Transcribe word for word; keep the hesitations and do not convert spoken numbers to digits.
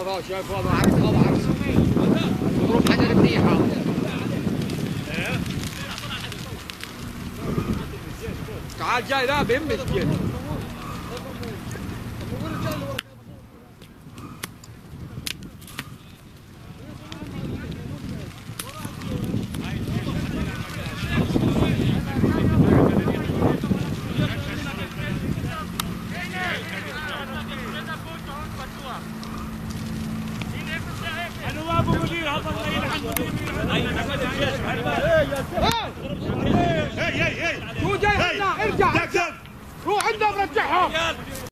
هذا شايف هذا عكس هذا عكس مضروب حجر منيح هذا. تعال جاي لا بيمك كذا. شو جاي هنا ارجع روح عندنا برجعهم.